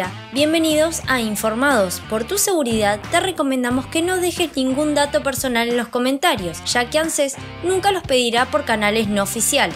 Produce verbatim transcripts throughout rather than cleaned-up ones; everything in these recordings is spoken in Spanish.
Hola, bienvenidos a Informados. Por tu seguridad te recomendamos que no dejes ningún dato personal en los comentarios, ya que ANSES nunca los pedirá por canales no oficiales.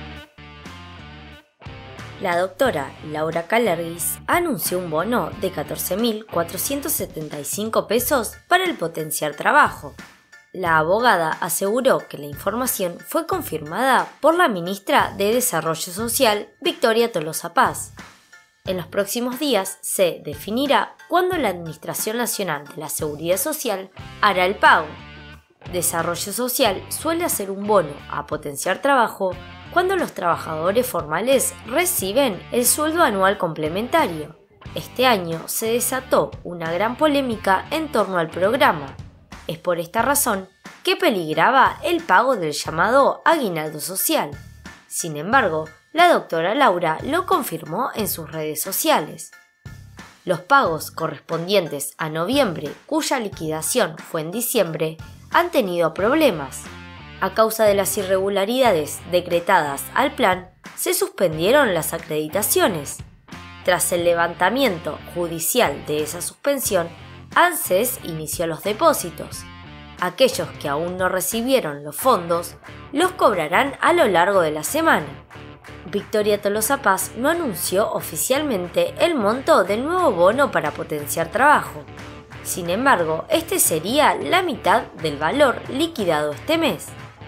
La doctora Laura Kalergis anunció un bono de catorce mil cuatrocientos setenta y cinco pesos para el potenciar trabajo. La abogada aseguró que la información fue confirmada por la ministra de Desarrollo Social, Victoria Tolosa Paz. En los próximos días se definirá cuándo la Administración Nacional de la Seguridad Social hará el pago. Desarrollo Social suele hacer un bono a potenciar trabajo cuando los trabajadores formales reciben el sueldo anual complementario. Este año se desató una gran polémica en torno al programa. Es por esta razón que peligraba el pago del llamado aguinaldo social. Sin embargo, la doctora Laura lo confirmó en sus redes sociales. Los pagos correspondientes a noviembre, cuya liquidación fue en diciembre, han tenido problemas. A causa de las irregularidades decretadas al plan, se suspendieron las acreditaciones. Tras el levantamiento judicial de esa suspensión, ANSES inició los depósitos. Aquellos que aún no recibieron los fondos los cobrarán a lo largo de la semana. Victoria Tolosa Paz no anunció oficialmente el monto del nuevo bono para potenciar trabajo. Sin embargo, este sería la mitad del valor liquidado este mes.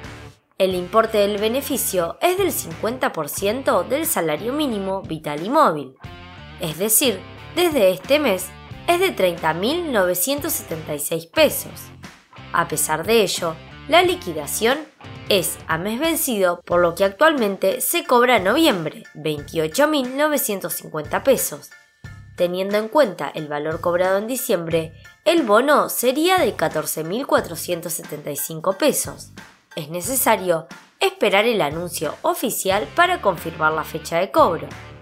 El importe del beneficio es del cincuenta por ciento del salario mínimo vital y móvil. Es decir, desde este mes es de treinta mil novecientos setenta y seis pesos. A pesar de ello, la liquidación es a mes vencido, por lo que actualmente se cobra en noviembre, veintiocho mil novecientos cincuenta pesos. Teniendo en cuenta el valor cobrado en diciembre, el bono sería de catorce mil cuatrocientos setenta y cinco pesos. Es necesario esperar el anuncio oficial para confirmar la fecha de cobro.